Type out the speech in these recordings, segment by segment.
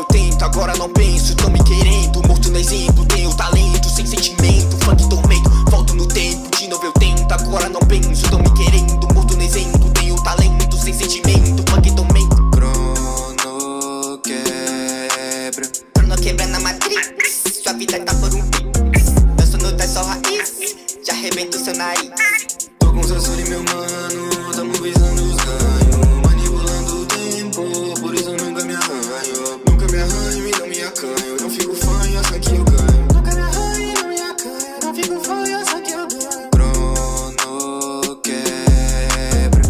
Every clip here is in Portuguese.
eu tento, agora não penso. Tão me querendo, morto no exemplo. Tenho talento, sem sentimento, funk tormento. Volto no tempo, de novo eu tento, agora não penso. Tão me querendo, morto no exemplo. Tenho talento, sem sentimento, funk tormento. Crono quebra. Crono quebra na matrix. Sua vida tá por um pix. Danço no das só raiz. Já arrebento seu nariz. Tô com sensor e meu mano, tamo visando os ganhos, manipulando o tempo, por isso eu nunca me arranho. Nunca me arranho e não me acanho, não fico fanho, só que eu ganho. Nunca me arranho e não me acanho, não fico fanho, só que eu ganho. Crono quebra.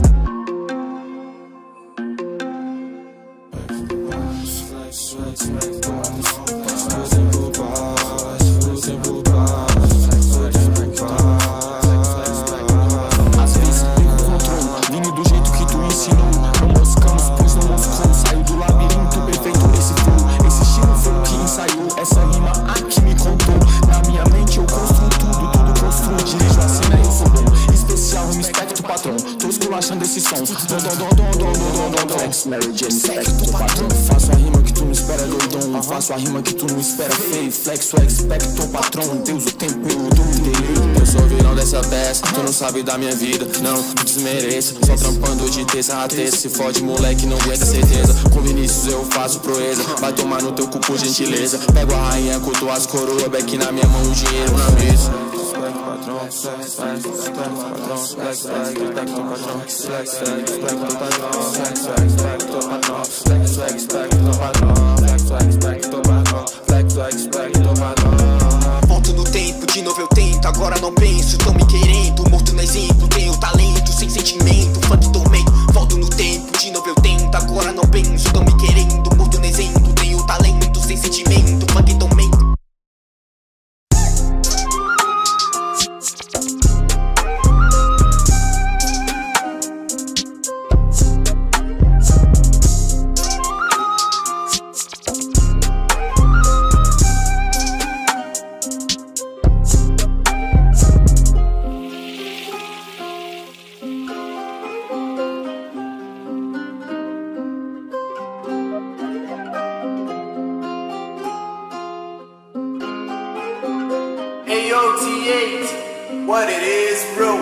Às vezes perco o controle, vindo do jeito que tu ensinou. Não moscamos, pois não moscou. Saiu do labirinto perfeito nesse flow. Esse estilo foi o que ensaiou. Essa rima aqui me contou. Na minha mente eu construo tudo, tudo construo. Dirijo a cena, eu sou bom. Especial, me espectro patrão. Tô esculachando esse som. Flex, Mary Jane, espectro patrão. Faço a rima que tu não espera, doidão. Faço a rima que tu não espera, feio. Flexo, expecto patrão. Deus, o tempo eu dou um delírio. Eu sou vilão dessa peça, tu não sabe da minha vida. Não, me desmereça, só trampando de terça a terça. Se fode, moleque, não aguenta certeza. Com Vinícius eu faço proeza. Vai tomar no teu cu por gentileza. Pego a rainha, curto as coroas. Back na minha mão, o dinheiro na mesa. Volto no tempo, de novo eu tento, agora não penso. Tão me querendo, morto no exemplo. Tenho talento, sem sentimento, funk tormento. Volto no tempo, de novo eu tento, agora não penso. Tão me querendo, morto no exemplo. Tenho talento, sem sentimento, funk tormento. AOT8, what it is, bro?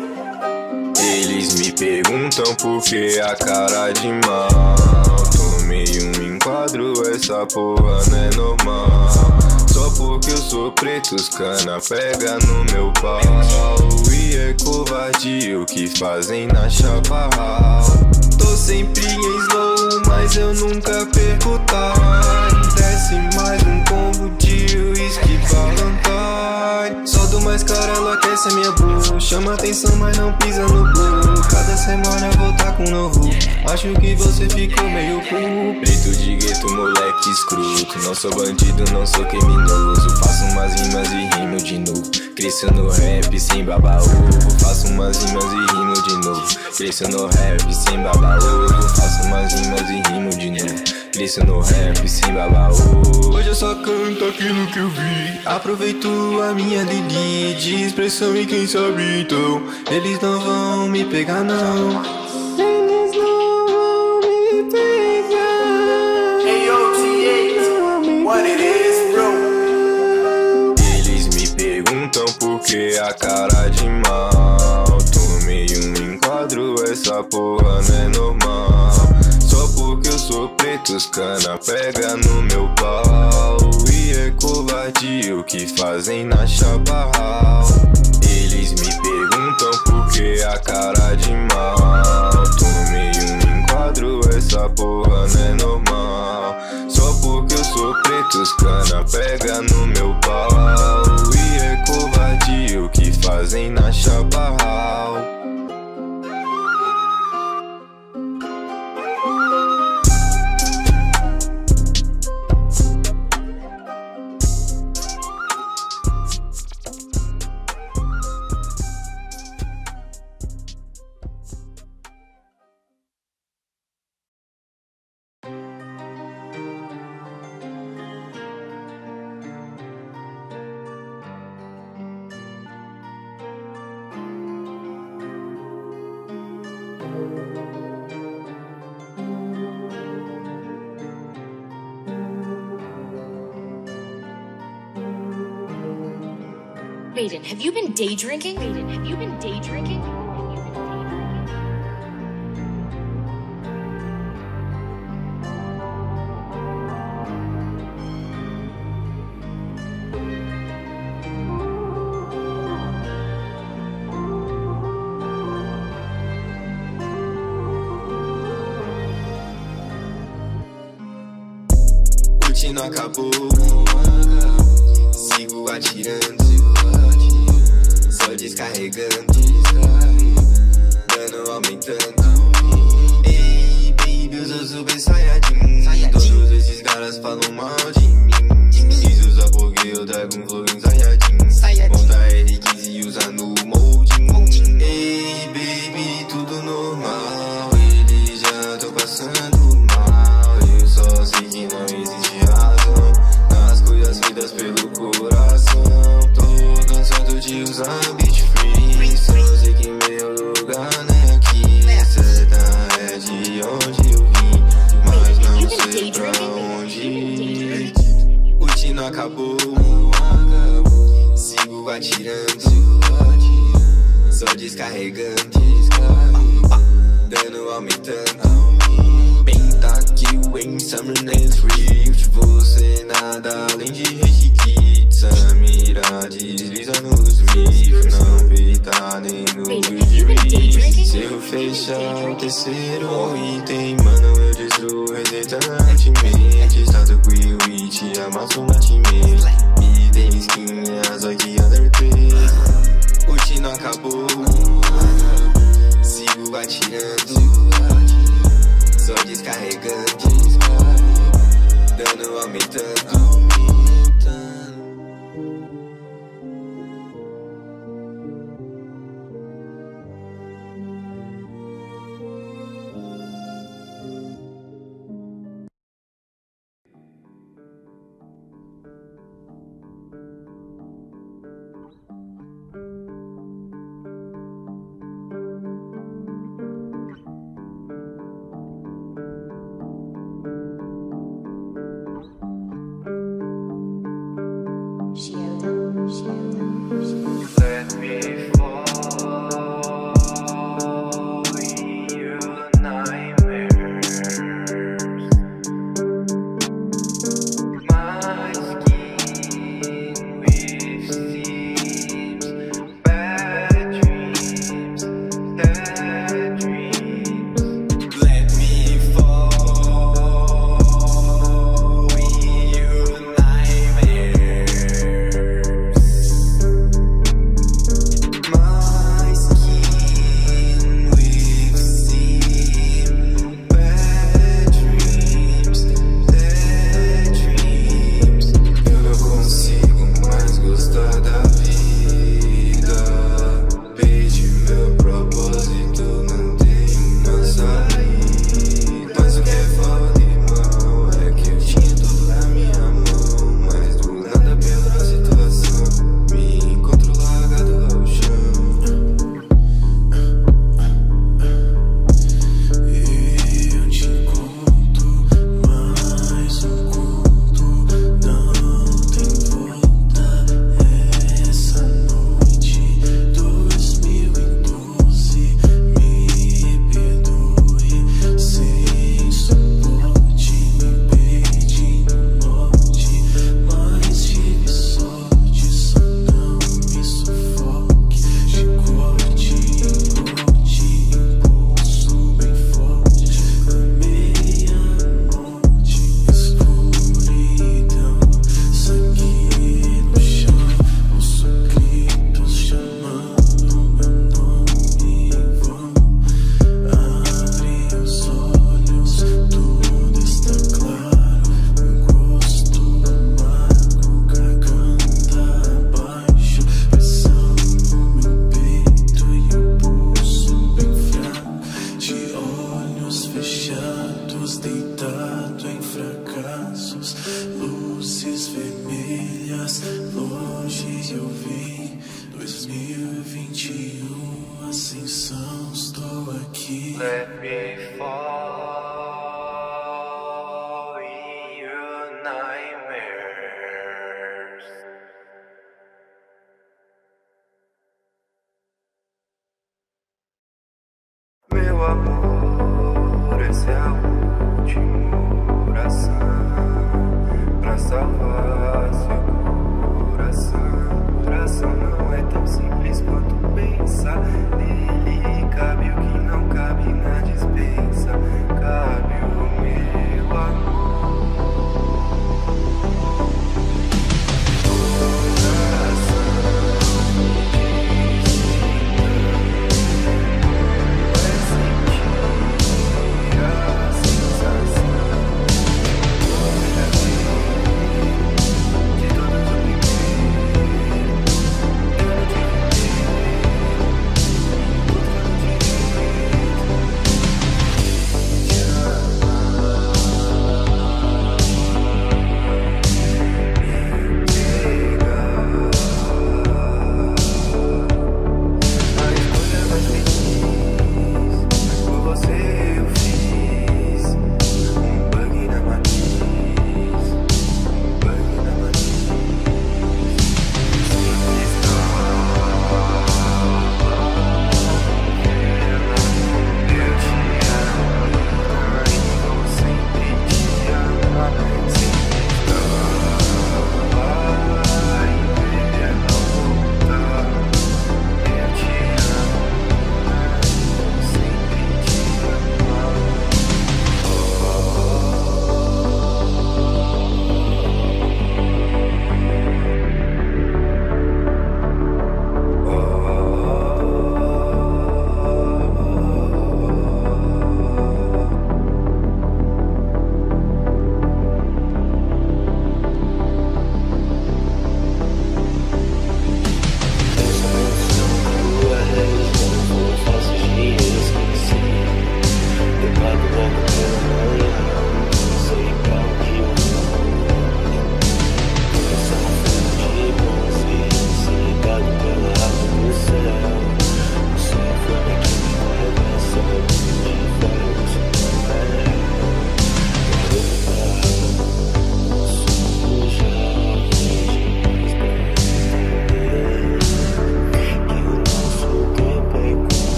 Eles me perguntam por que a cara de mal. Tomei um enquadro, essa porra não é normal. Só porque eu sou preto, os cana pega no meu pau. E é covardia o que fazem na chaparral. Tô sempre em slow, mas eu nunca perco time. Desce mais um combo de whisky Valentine. Só do mais cara, ela aquece a minha boca. Chama atenção, mas não pisa no bolo. Cada semana eu vou tá com novo. Acho que você ficou meio cool. Preto de gueto, moleque escroto. Não sou bandido, não sou criminoso. Faço umas rimas e rimo de novo. Cresço no rap sem baba ovo. Faço umas rimas e rimo de novo. Cresço no rap sem baba ovo. Faço umas rimas e rimo de novo. Cresço no rap sem baba ovo. Hoje eu só canto aquilo que eu vi. Aproveito a minha Lili de expressão e quem sabe então eles não vão me pegar não. Eles não vão me pegar. AOT8, what it is, bro? Eles me perguntam por que a cara de mal. Tomei um enquadro, essa porra não é normal. Só porque eu sou preto, os cana pega no meu pau. E é covardia o que fazem na chaparral. Eles me perguntam por que a cara de mal. Tomei um enquadro, essa porra não é normal. Só porque eu sou preto, os cana pega no meu pau. E é covardia o que fazem na chaparral. Maiden, have you been day drinking? Maiden, have you been day drinking? Não acabou, sigo atirando, só descarregando, dano aumentando. Ei, baby, eu sou super saiyajin. Todos esses caras falam mal de mim. Quis usar porque eu trago um flow em saiyajin. Montar R15 e usar no molding. Ei, baby, tudo normal. Eles já tão passando mal. Eu só sei que não existe razão nas coisas feitas pelo coração. Tô cansado de usar beat free. Só sei que meu lugar não é aqui. Certa é de onde eu vim, mas não sei pra onde ir. Curtindo acabou, sigo atirando, só descarregando, dano aumentando. Em Summer Nights Rift, você nada além de rechiquita. Mira desliza nos mif, não peita nem no grid. Se eu fechar o terceiro item, mano, eu destruo hesitantemente. Está tranquilo e te amasso na time. Me tem skin, só que Undertale. Curtindo acabou, sigo atirando, só descarregando, dano aumentando. Let me fall in your nightmares. My skin with seams, bad dreams, dead dreams. Let me fall in your nightmares. My skin with seam, bad dreams, dead dreams. Eu não consigo mais gostar da vida. Perdi meu propósito, não tenho uma saída. Mas o que é foda, irmão, é que eu tinha tudo na minha mão. Mas do nada pela situação, me encontro largado ao chão. E eu te conto mais um conto, não tem volta. Essa noite, 2012, me perdoe. Sem suporte, me perdi no norte, mas tive sorte, só não me sufoque. Chicote, encote, impulso bem forte. Meia-noite, escuridão, sangue no chão. Ouço gritos chamando meu nome em vão. Abre os olhos, tudo está claro. Um gosto amargo, garganta abaixo, pressão no meu peito e o pulso bem fraco. De olhos fechados, deitado em fracassos, luzes vermelhas, longe eu vi. 2021, ascensão, estou aqui. Let me fall